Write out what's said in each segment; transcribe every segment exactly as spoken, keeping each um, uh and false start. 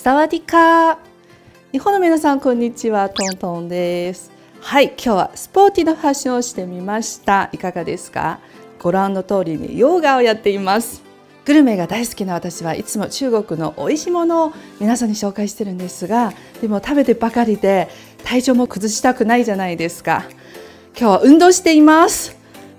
サワディカー。日本の皆さんこんにちは、トントンです。はい、今日はスポーティーなファッションをしてみました。いかがですか？ご覧の通りにヨガをやっています。グルメが大好きな私はいつも中国の美味しいものを皆さんに紹介してるんですが、でも食べてばかりで体調も崩したくないじゃないですか。今日は運動しています。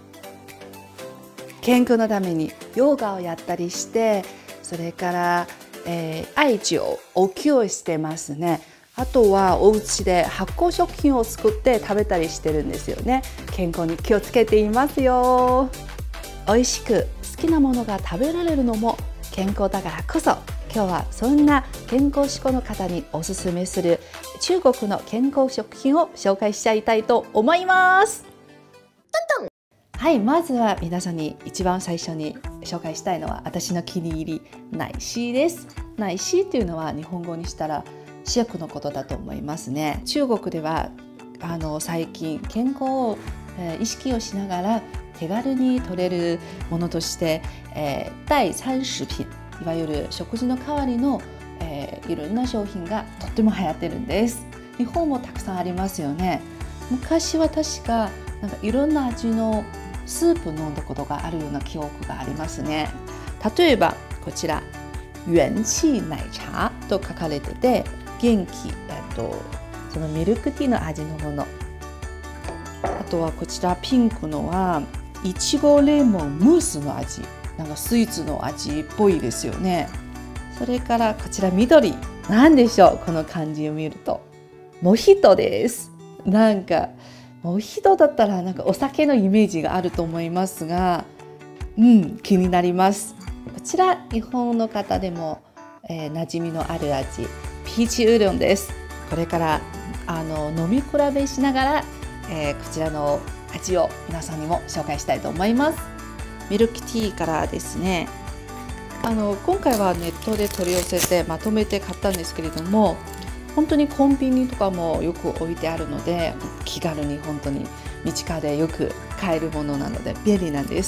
健康のためにヨガをやったりして、それからえー、愛知をお給をしてますね。あとはお家で発酵食品を作って食べたりしてるんですよね。健康に気をつけていますよ。美味しく好きなものが食べられるのも健康だからこそ、今日はそんな健康志向の方におすすめする中国の健康食品を紹介しちゃいたいと思います。トントン。はい、まずは皆さんに一番最初に紹介したいのは私の気に入りナイシーです。ナイシーというのは日本語にしたら試薬のことだと思いますね。中国ではあの最近健康を、えー、意識をしながら手軽に取れるものとして、えー、第三食品、いわゆる食事の代わりの、えー、いろんな商品がとっても流行ってるんです。日本もたくさんありますよね。昔は確かなんかいろんな味のスープ飲んだことがあるような記憶がありますね。例えばこちら元気奶茶と書かれてて、元気、えっと、そのミルクティーの味のもの。あとはこちらピンクのはいちごレモンムースの味、なんかスイーツの味っぽいですよね。それからこちら緑、なんでしょう、この漢字を見るとモヒトです。なんかモヒトだったらなんかお酒のイメージがあると思いますが、うん、気になります。こちら日本の方でも、えー、馴染みのある味、ピーチウーロンです。これからあの飲み比べしながら、えー、こちらの味を皆さんにも紹介したいと思います。ミルクティーからですね、あの今回はネットで取り寄せてまとめて買ったんですけれども、本当にコンビニとかもよく置いてあるので、気軽に本当に身近でよく買えるものなので便利なんです。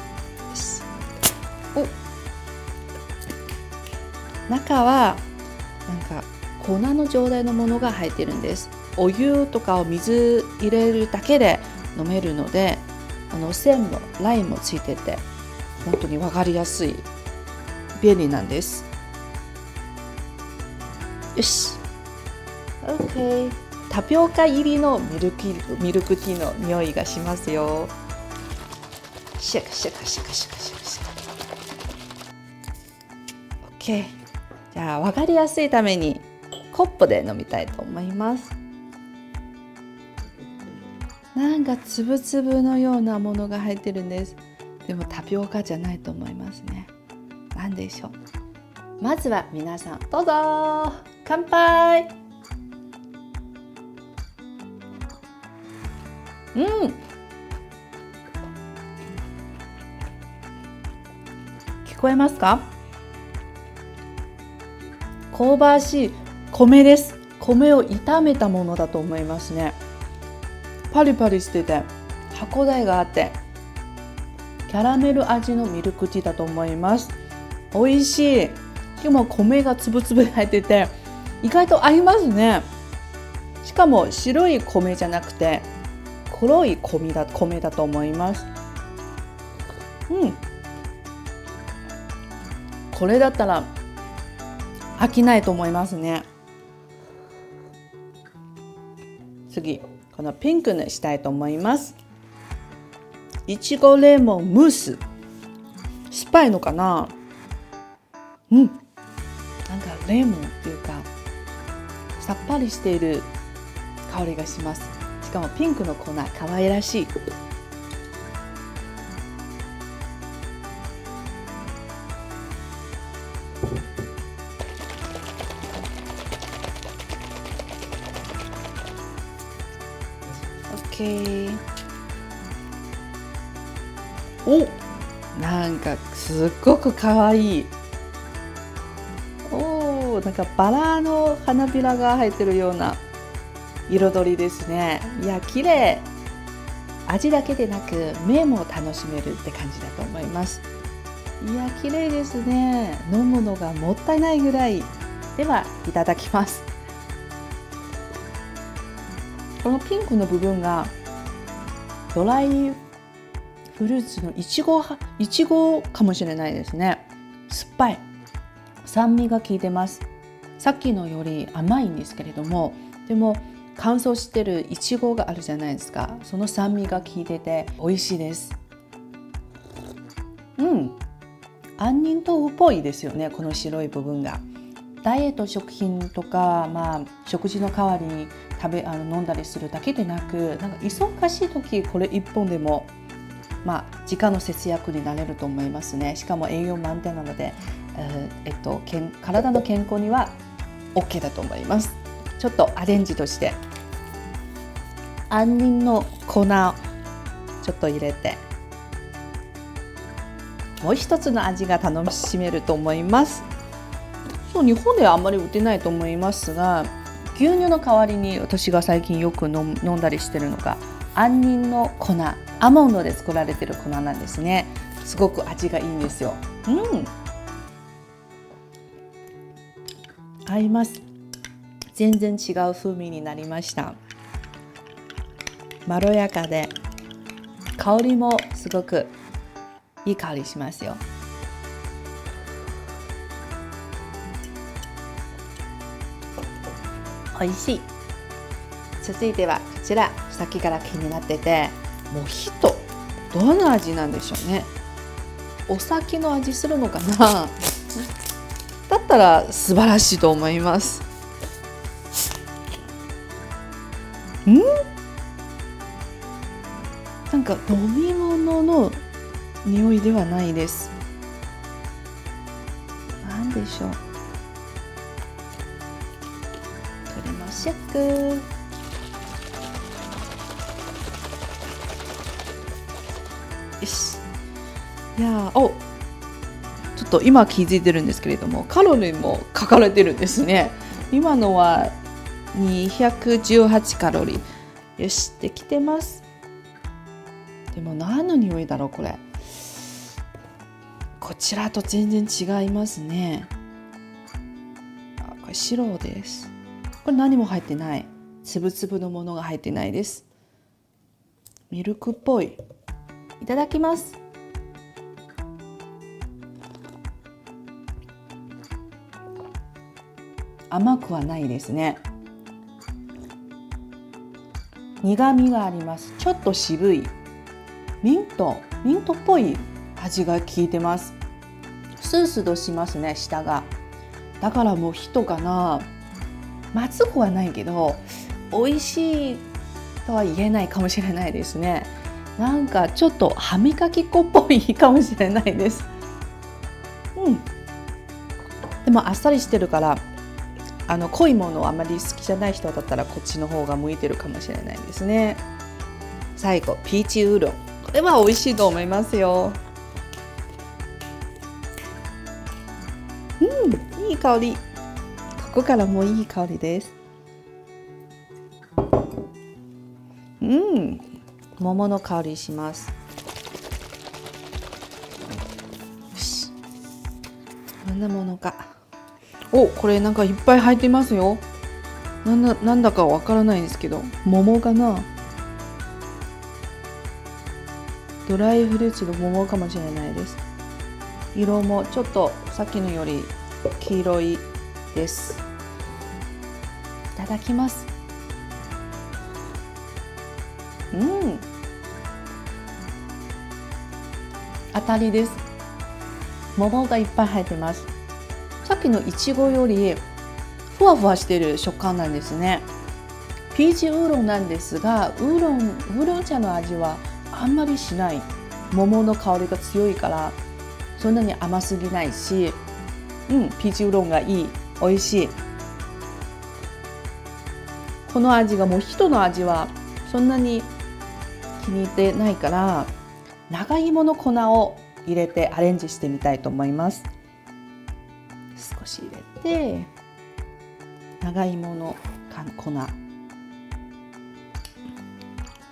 お、中はなんか粉の状態のものが入っているんです。お湯とかを水入れるだけで飲めるので、あの線もラインもついてて本当に分かりやすい、便利なんです。よし、OK。 タピオカ入りのミルク、ミルクティーの匂いがしますよ。シャカシャカシャカシャカシャカシャカ。 OK。 じゃあ分かりやすいためにコップで飲みたいと思います。なんかつぶつぶのようなものが入ってるんです。でもタピオカじゃないと思いますね。なんでしょう。まずは皆さんどうぞ、乾杯。うん、聞こえますか？香ばしい米です。米を炒めたものだと思いますね。パリパリしてて歯応えがあって、キャラメル味のミルクティーだと思います。美味しい。でも米がつぶつぶ入ってて意外と合いますね。しかも白い米じゃなくて黒い米だ、米だと思います。うん、これだったら飽きないと思いますね。次、このピンクにしたいと思います。いちごレモンムース。酸っぱいのかな？うん、なんかレモンっていうかさっぱりしている香りがします。しかもピンクの粉、可愛らしい。OK。 お、なんかすっごく可愛い。おー、なんかバラの花びらが入ってるような彩りですね。いや、綺麗。味だけでなく目も楽しめるって感じだと思います。いや、綺麗ですね。飲むのがもったいないぐらいではいただきます。このピンクの部分がドライフルーツのいちごいちごかもしれないですね。酸っぱい、酸味が効いてます。さっきのより甘いんですけれども、でも乾燥してるいちごがあるじゃないですか。その酸味が効いてて美味しいです。うん、杏仁豆腐っぽいですよね、この白い部分が。ダイエット食品とか、まあ、食事の代わりに食べあの飲んだりするだけでなく、なんか忙しい時これいっぽんでも、まあ、時間の節約になれると思いますね。しかも栄養満点なので、えーえっと、けん体の健康には OK だと思います。ちょっとアレンジとして杏仁の粉をちょっと入れて、もう一つの味が楽しめると思います。そう、日本ではあんまり売ってないと思いますが、牛乳の代わりに私が最近よく飲んだりしてるのが杏仁の粉、アーモンドで作られてる粉なんですね。すごく味がいいんですよ。うん、合います。全然違う風味になりました。まろやかで香りもすごくいい香りしますよ。美味しい。続いてはこちら、さっきから気になってて、モヒト、どんな味なんでしょうね。お酒の味するのかな。だったら素晴らしいと思います。ん？なんか飲み物の匂いではないです。なんでしょう。取りましょう。よし。いやー、お、ちょっと今気づいてるんですけれども、カロリーも書かれてるんですね。今のはにひゃくじゅうはちカロリー。よし、できてます。でも何の匂いだろうこれ。こちらと全然違いますね。あ、これ白です。これ何も入ってない。つぶつぶのものが入ってないです。ミルクっぽい。いただきます。甘くはないですね。苦味があります。ちょっと渋い。ミント、ミントっぽい味が効いてます。スースーとしますね、下が。だからもう人かな。まずくはないけど、美味しいとは言えないかもしれないですね。なんかちょっと歯磨き粉っぽいかもしれないです。うん。でもあっさりしてるから、あの濃いものあまり好きじゃない人だったらこっちの方が向いてるかもしれないですね。最後、ピーチウーロン。これは美味しいと思いますよ。うん、いい香り。ここからもいい香りです。うん、桃の香りします。よし、どんなものか。お、これなんかいっぱい入ってますよ。なんだ、なんだかわからないんですけど、桃かな。ドライフルーツの桃かもしれないです。色もちょっとさっきのより黄色いです。いただきます。うん、当たりです。桃がいっぱい入ってます。さっきのいちごよりふわふわしている食感なんですね。ピーチウーロンなんですが、ウーロン、ウーロン茶の味はあんまりしない。桃の香りが強いからそんなに甘すぎないし、うん、ピーチウーロンがいい、美味しい。この味がもう人の味はそんなに気に入ってないから、長芋の粉を入れてアレンジしてみたいと思います。少し入れて、長芋の粉、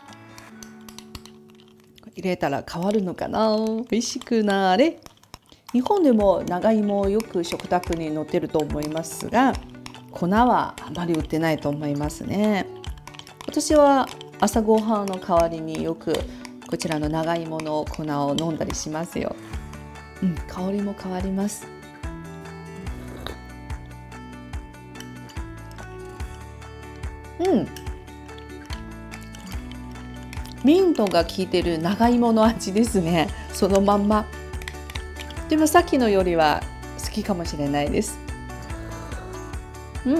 入れたら変わるのかな。美味しくなれ。 日本でも長芋よく食卓に載ってると思いますが、粉はあまり売ってないと思いますね。私は朝ごはんの代わりによくこちらの長芋の粉を飲んだりしますよ。うん、香りも変わります。うん、ミントが効いてる長芋の味ですね。そのまんま。でもさっきのよりは好きかもしれないです。うん、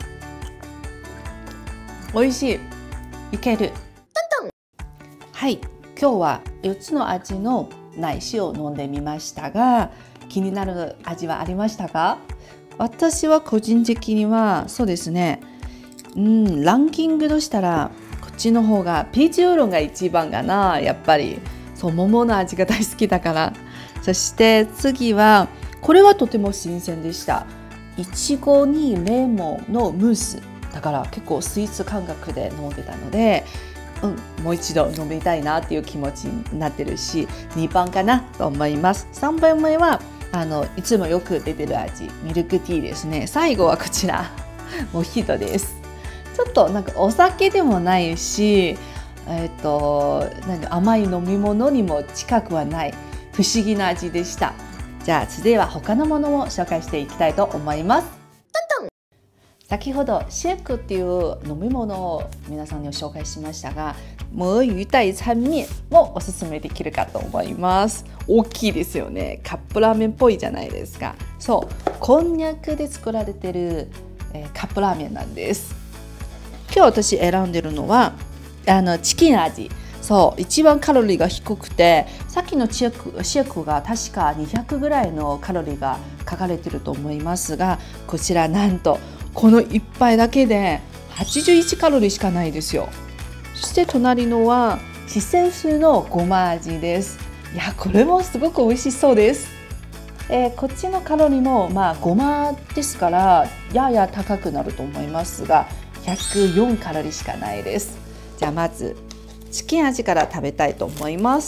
美味しい。いける。はい、今日はよっつの味の内緒を飲んでみましたが、気になる味はありましたか？私は個人的にはそうですね、うん、ランキングとしたらこっちの方がピーチウーロンが一番かな。やっぱりそう、桃の味が大好きだから。そして次はこれはとても新鮮でした。いちごにレモンのムースだから結構スイーツ感覚で飲んでたので、うん、もう一度飲みたいなっていう気持ちになってるし、にばんかなと思います。さんばんめはあのいつもよく出てる味、ミルクティーですね。最後はこちらモヒートです。ちょっとなんかお酒でもないし、えっとなんか甘い飲み物にも近くはない不思議な味でした。じゃあ次は他のものも紹介していきたいと思います。先ほどシェイクっていう飲み物を皆さんに紹介しましたが、魔鱼代餐面もおすすめできるかと思います。大きいですよね。カップラーメンっぽいじゃないですか。そう、こんにゃくで作られてる、えー、カップラーメンなんです。今日私選んでるのはあのチキン味。そう、一番カロリーが低くて、さっきのシェイク、シェイクが確かにひゃくぐらいのカロリーが書かれてると思いますが、こちらなんとこの一杯だけではちじゅういちカロリーしかないですよ。そして隣のは四川風のごま味です。いや、これもすごく美味しそうです。えー、こっちのカロリーもまあごまですからやや高くなると思いますが、ひゃくよんカロリーしかないです。じゃあまずチキン味から食べたいと思います。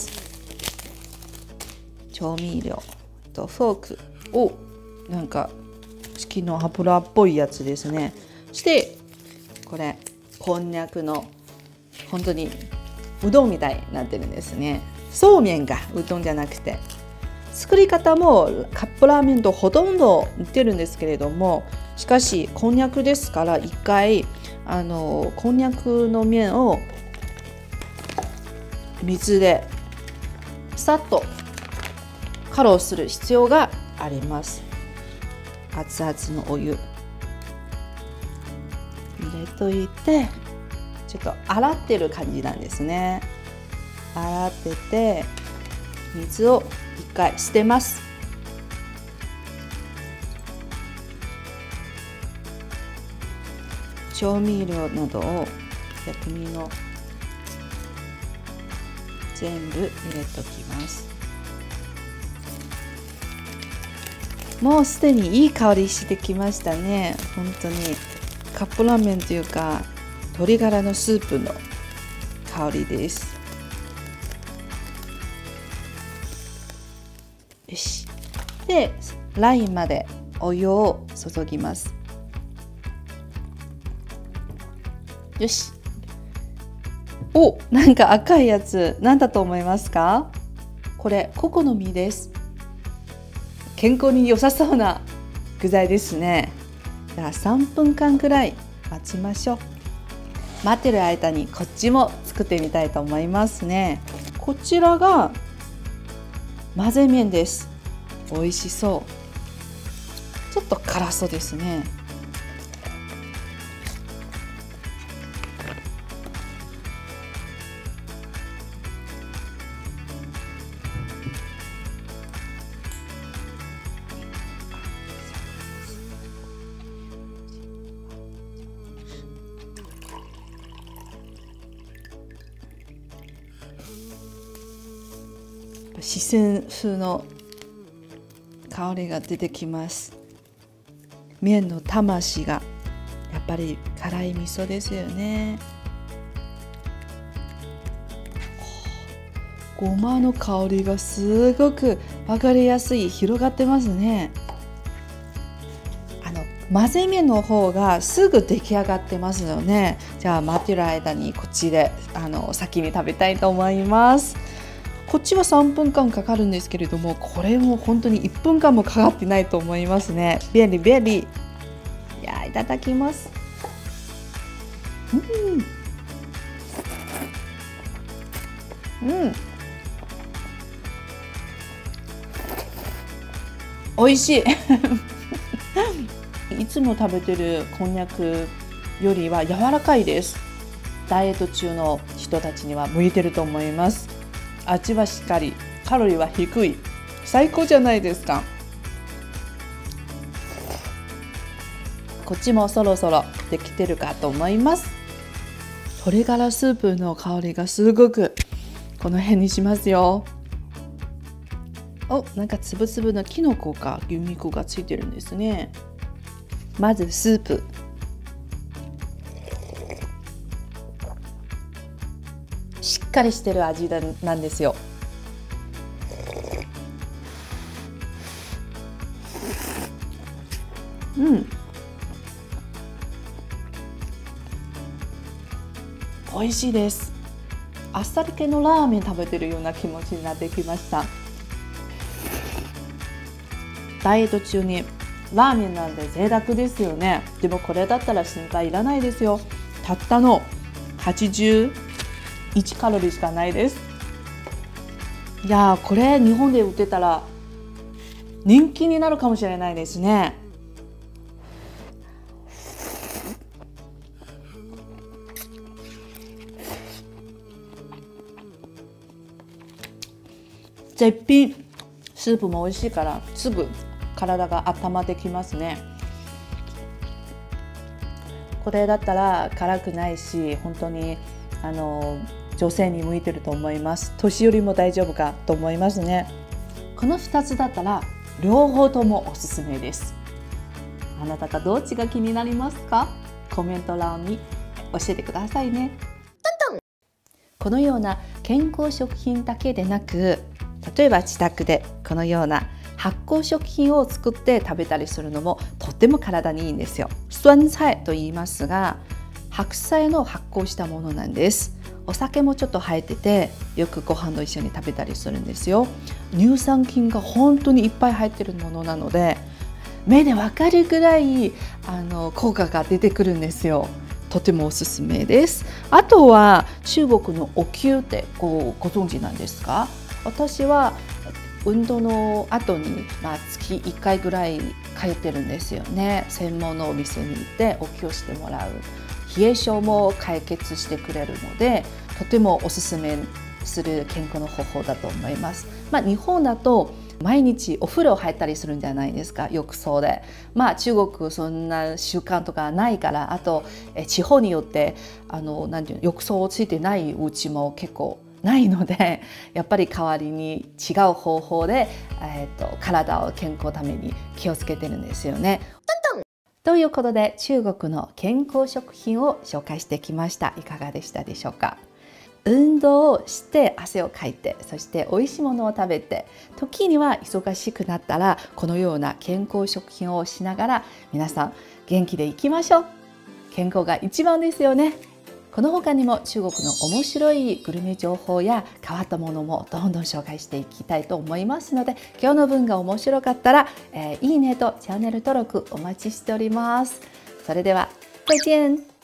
調味料とフォーク。お、なんかチキンの油っぽいやつですね。そしてこれこんにゃくの本当にうどんみたいになってるんですね。そうめんがうどんじゃなくて、作り方もカップラーメンとほとんど似てるんですけれども、しかしこんにゃくですから一回あのこんにゃくの麺を水でさっとカローする必要があります。熱々のお湯入れといて、ちょっと洗ってる感じなんですね。洗ってて水を一回捨てます。調味料などを薬味の全部入れときます。もうすでにいい香りしてきましたね。本当にカップラーメンというか鶏ガラのスープの香りです。よし。で、ラインまでお湯を注ぎます。よし。お、なんか赤いやつ、何だと思いますか？これココの実です。健康に良さそうな具材ですね。じゃあさんぷんかんくらい待ちましょう。待ってる間にこっちも作ってみたいと思いますね。こちらが混ぜ麺です。美味しそう。ちょっと辛そうですね。四川風の香りが出てきます。麺の魂がやっぱり辛い味噌ですよね。 ごまの香りがすごく分かりやすい、広がってますね。あの混ぜ麺の方がすぐ出来上がってますよね。じゃあ待ってる間にこっちであの先に食べたいと思います。こっちはさんぷんかんかかるんですけれども、これも本当にいっぷんかんもかかってないと思いますね。便利便利。いや、いただきます。うんうん、美味しいいつも食べてるこんにゃくよりは柔らかいです。ダイエット中の人たちには向いてると思います。味はしっかり、カロリーは低い、最高じゃないですか。こっちもそろそろできてるかと思います。鶏ガラスープの香りがすごくこの辺にしますよ。お、なんかつぶつぶのキノコか牛肉がついてるんですね。まずスープ。しっかりしてる味なんですよ。うん。美味しいです。あっさり系のラーメン食べてるような気持ちになってきました。ダイエット中にラーメンなんて贅沢ですよね。でもこれだったら心配いらないですよ。たったのはちじゅういちカロリーしかないです。いやー、これ日本で売ってたら人気になるかもしれないですね。絶品。スープも美味しいからすぐ体が温まってきますね。これだったら辛くないし、本当にあの女性に向いてると思います。年寄りも大丈夫かと思いますね。このふたつだったら両方ともおすすめです。あなたがどっちが気になりますか？コメント欄に教えてくださいね。このような健康食品だけでなく、例えば自宅でこのような発酵食品を作って食べたりするのもとっても体にいいんですよ。酸菜と言いますが、白菜の発酵したものなんです。お酒もちょっと入ってて、よくご飯と一緒に食べたりするんですよ。乳酸菌が本当にいっぱい入ってるものなので、目でわかるぐらいあの効果が出てくるんですよ。とてもおすすめです。あとは中国のお灸ってご存知なんですか？私は運動の後に、まあ、月いっかいぐらい通ってるんですよね。専門のお店に行ってお灸をしてもらう。冷え性も解決してくれるので、とてもおすすめする健康の方法だと思います。まあ、日本だと毎日お風呂入ったりするんじゃないですか、浴槽で。まあ中国そんな習慣とかないから、あとえ地方によってあのなんていうの、浴槽ついてないお家も結構ないので、やっぱり代わりに違う方法で、えー、と体を健康のために気をつけてるんですよね。ということで中国の健康食品を紹介してきました。いかがでしたでしょうか？運動をして汗をかいて、そして美味しいものを食べて、時には忙しくなったらこのような健康食品をしながら皆さん元気でいきましょう。健康が一番ですよね。この他にも中国の面白いグルメ情報や変わったものもどんどん紹介していきたいと思いますので、今日の分が面白かったら、えー、いいねとチャンネル登録お待ちしております。それでは再見。